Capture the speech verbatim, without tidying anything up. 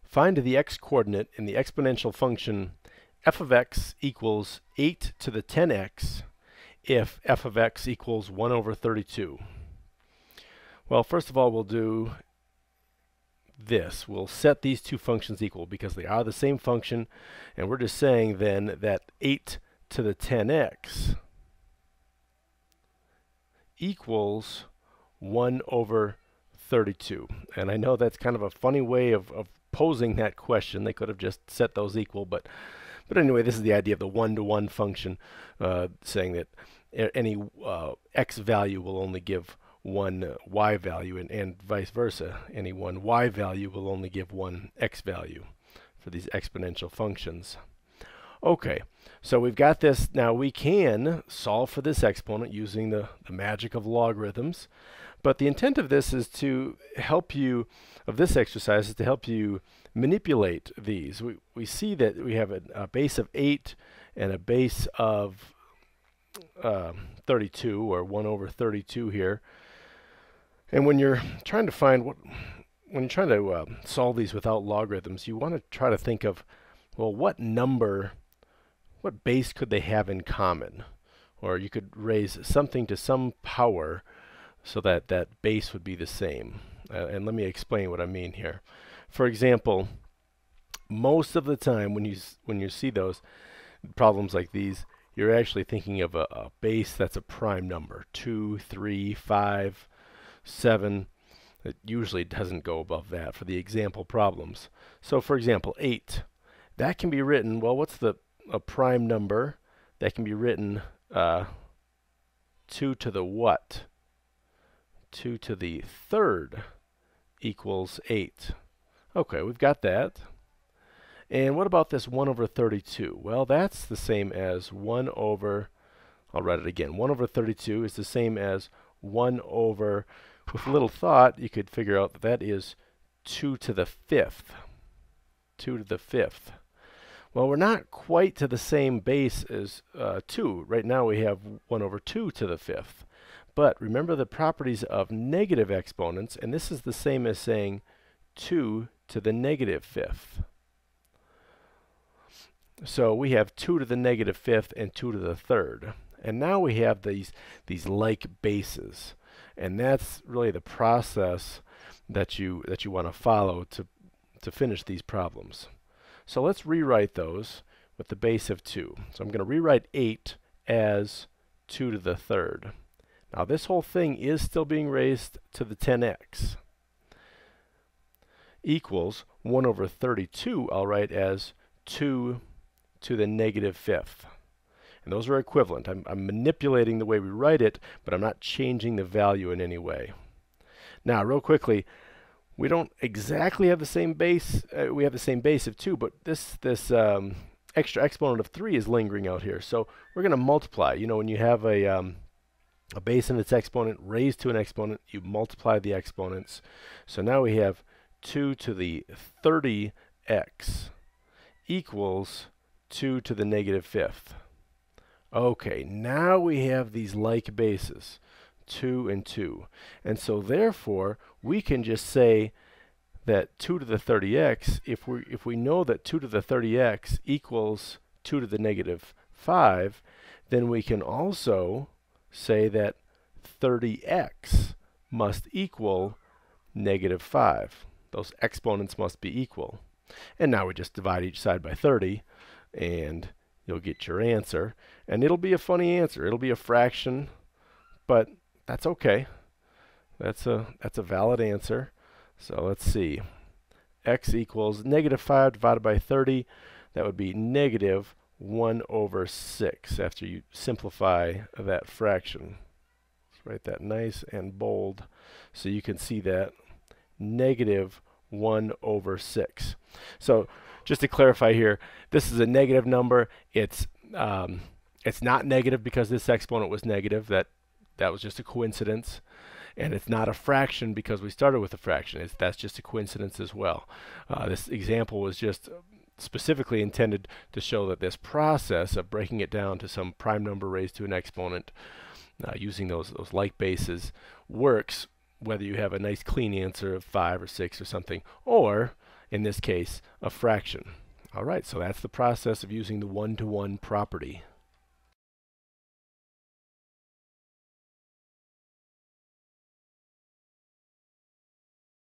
Find the x-coordinate in the exponential function f of x equals eight to the ten x if f of x equals one over thirty-two. Well, first of all, we'll do this. We'll set these two functions equal because they are the same function, and we're just saying then that eight to the ten x equals one over thirty-two. And I know that's kind of a funny way of, of posing that question. They could have just set those equal, but but anyway, this is the idea of the one-to-one function, uh, saying that any uh, x value will only give one uh, y value, and, and vice versa. Any one y value will only give one x value for these exponential functions. Okay, so we've got this. Now we can solve for this exponent using the, the magic of logarithms, but the intent of this is to help you, of this exercise is to help you manipulate these. We, we see that we have a, a base of eight and a base of uh, thirty-two, or one over thirty-two here. And when you're trying to find what, when you're trying to uh, solve these without logarithms, you want to try to think of, well, what number, what base could they have in common? Or you could raise something to some power so that that base would be the same. Uh, and let me explain what I mean here. For example, most of the time when you when you see those problems like these, you're actually thinking of a, a base that's a prime number, two, three, five, seven. It usually doesn't go above that for the example problems. So for example, eight, that can be written, well, what's the a prime number that can be written uh, two to the what? two to the third equals eight. Okay, we've got that. And what about this one over thirty-two? Well, that's the same as one over, I'll write it again, one over thirty-two is the same as one over, with a little thought, you could figure out that that is two to the fifth. two to the fifth. Well, we're not quite to the same base as uh, two. Right now we have one over two to the fifth. But remember the properties of negative exponents, and this is the same as saying two to the negative fifth. So we have two to the negative fifth and two to the third. And now we have these, these like bases. And that's really the process that you, that you want to follow to, to finish these problems. So let's rewrite those with the base of two. So I'm going to rewrite eight as two to the third. Now this whole thing is still being raised to the ten x. Equals one over thirty-two, I'll write as two to the negative fifth. And those are equivalent. I'm, I'm manipulating the way we write it, but I'm not changing the value in any way. Now, real quickly, we don't exactly have the same base. Uh, we have the same base of two, but this this um, extra exponent of three is lingering out here. So we're going to multiply. You know, when you have a um, a base and its exponent raised to an exponent, you multiply the exponents. So now we have two to the thirty x equals two to the negative fifth. Okay, now we have these like bases, two and two. And so therefore, we can just say that two to the thirty x, if we if we know that two to the thirty x equals two to the negative five, then we can also say that thirty x must equal negative five. Those exponents must be equal. And now we just divide each side by thirty, and you'll get your answer. And it'll be a funny answer. It'll be a fraction, but that's okay. That's a, that's a valid answer. So let's see. X equals negative five divided by thirty. That would be negative one over six after you simplify that fraction. Let's write that nice and bold so you can see that. Negative one over six. So just to clarify here, this is a negative number. It's um, it's not negative because this exponent was negative. That that was just a coincidence. And it's not a fraction because we started with a fraction. It's, that's just a coincidence as well. Uh, this example was just specifically intended to show that this process of breaking it down to some prime number raised to an exponent uh, using those, those like bases works whether you have a nice clean answer of five or six or something, or in this case, a fraction. All right, so that's the process of using the one-to-one property.